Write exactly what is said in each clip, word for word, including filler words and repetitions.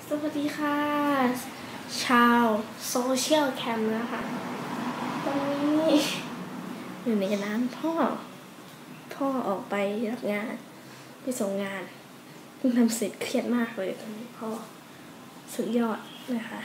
สวัสดีค่ะชาวโซเชียลแคมป์นะคะตอนนี้อยู่ในร้านพ่อพ่อออกไปรับงานไปส่งงานเพิ่งทำเสร็จเครียดมากเลยตอนนี้พ่อสุดยอดนะคะ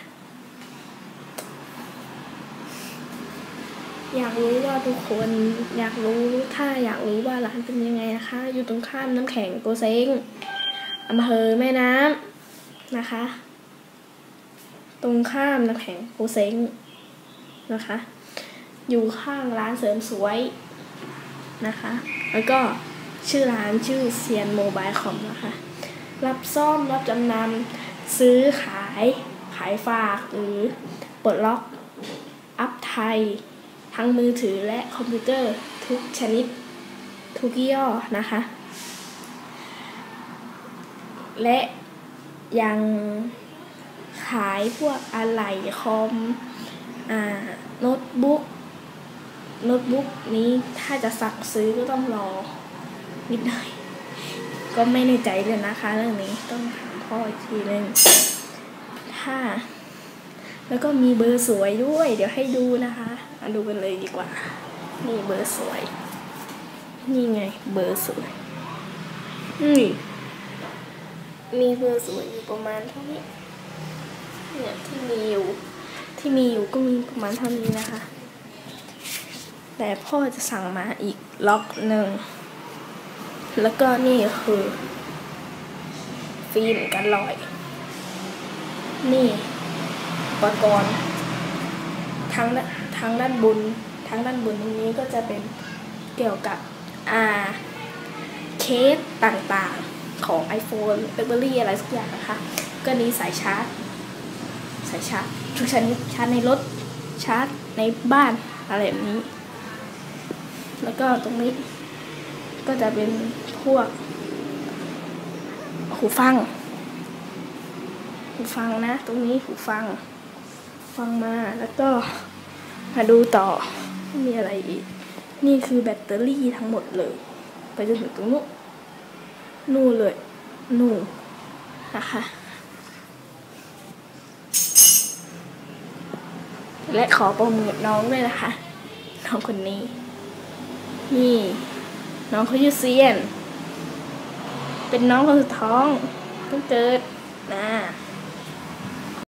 อยากรู้ว่าทุกคนอยากรู้ถ้าอยากรู้ว่าร้านเป็นยังไงนะคะอยู่ตรงข้ามน้ำแข็งโกเซ้งอำเภอแม่น้ำนะคะตรงข้ามน้ำแข็งโกเซ้งนะคะอยู่ข้างร้านเสริมสวยนะคะแล้วก็ชื่อร้านชื่อเซียนโมบายคอมนะคะรับซ่อมรับจำนำซื้อขายขายฝากหรือปลดล็อกอัพไทยทั้งมือถือและคอมพิวเตอร์ทุกชนิดทุกยี่ห้อนะคะและยังขายพวกอะไหล่คอมอ่าโน้ตบุ๊กโน้ตบุ๊กนี้ถ้าจะสั่งซื้อก็ต้องรอนิดหน่อยก็ไม่แน่ใจเลยนะคะเรื่องนี้ต้องถามพ่ออีกทีนึงถ้าแล้วก็มีเบอร์สวยด้วยเดี๋ยวให้ดูนะคะมาดูกันเลยดีกว่านี่เบอร์สวยนี่ไงเบอร์สวยนี่มีเบอร์สวยอยู่ประมาณเท่านี้เนี่ยที่มีอยู่ที่มีอยู่ก็มีประมาณเท่านี้นะคะแต่พ่อจะสั่งมาอีกล็อกหนึ่งแล้วก็นี่คือฟิล์มกันรอยนี่อุปกรณ์ทั้งทั้งด้านบนทั้งด้านบนตรงนี้ก็จะเป็นเกี่ยวกับอ่าเคสต่างๆของ iPhone BlackBerry อะไรสักอย่างนะคะก็นี้สายชาร์จสายชาร์จทุกชนิดชาร์จในรถชาร์จในบ้านอะไรแบบนี้แล้วก็ตรงนี้ก็จะเป็นพวกหูฟังหูฟังนะตรงนี้หูฟังฟังมาแล้วก็มาดูต่อมีอะไรอีกนี่คือแบตเตอรี่ทั้งหมดเลยไปจนถึงตรงนู้นนู่นเลยนู่นนะคะและขอโปรโมทน้องด้วยนะคะน้องคนนี้นี่น้องเขาชื่อเซียนเป็นน้องคนสุดท้องเพิ่งเกิดนะ